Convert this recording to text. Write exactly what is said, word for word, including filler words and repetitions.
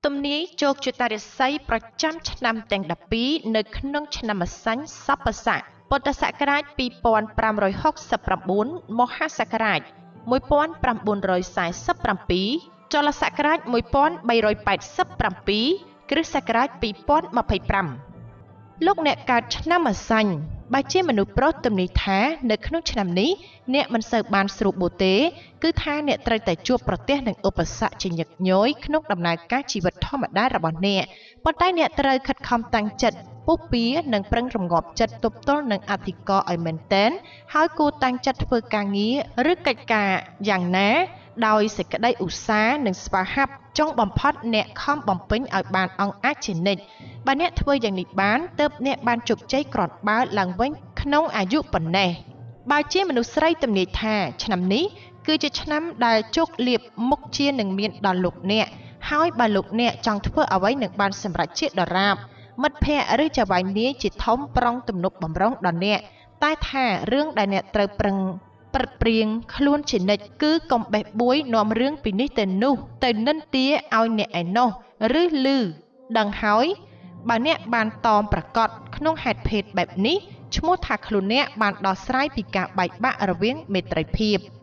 ទំនាយជោគជតារិស័យប្រចាំឆ្នាំទាំងដប់ពីរនៅក្នុងឆ្នាំម្សាញ់សព្វស័ក្តិពុទ្ធសករាជពីរពាន់ប្រាំរយហកសិប៩ មហាសករាជមួយពាន់ប្រាំបួនរយសែសិប៧ ចលសករាជមួយពាន់បីរយប៉ែតសិប៧ គ្រិស្តសករាជពីរពាន់ម្ភៃប្រាំ លោកអ្នកកើតឆ្នាំម្សាញ់បើជាមនុស្សប្រុសទំនាយថានៅក្នុងឆ្នាំនេះអ្នកមិនសូវបានស្រួលបួទេ គឺថាអ្នកត្រូវតែជួបប្រទះនឹងឧបសគ្គជាញឹកញយក្នុងដំណើរការជីវិតធម្មតារបស់អ្នកប៉ុន្តែអ្នកត្រូវខិតខំតាំងចិត្តពុះពៀនិងប្រឹងរងាប់ចិត្តទប់ទល់នឹងអធិការឲ្យមែនតែនហើយគួរតាំងចិត្តធ្វើការងារឬកិច្ចការយ៉ាងណាដោយសេចក្តីឧស្សាហ៍និងស្វាហាប់ចុងបំផុតអ្នកខំបំពេញឲ្យបានអង្អាចជានិច្ចបើអ្នកធ្វើយ៉ាងនេះបានទើបអ្នកបានជោគជ័យគ្រាន់បើឡើងវិញក្នុងអាយុប៉ុណ្ណេះបើជាមនុស្សស្រីទំនាយថាឆ្នាំនេះគឺជាឆ្នាំដែលជោគលាភមុខជានឹងមានដល់លោកអ្នកហើយបើលោកអ្នកចង់ធ្វើអ្វីនឹងបានសម្រេចជាដរាបមិត្តភ័ក្តិឬចៅហ្វាយនាយជាធំប្រងទំនុកបំរុងដល់អ្នកតែថារឿងដែលអ្នកត្រូវប្រឹងប្រឹកព្រៀងខ្លួនជានិច្ចគឺកុំបេះបួយនាំរឿងពីនេះទៅនោះទៅនិន្ទាឲ្យអ្នកឯណោះឬឮដឹងហើយបើអ្នកបានតមប្រកបក្នុងហេតុភេទបែបនេះឈ្មោះថាខ្លួនអ្នកបានដោះស្រាយពីការបែកបាក់រវាងមេត្រីភាព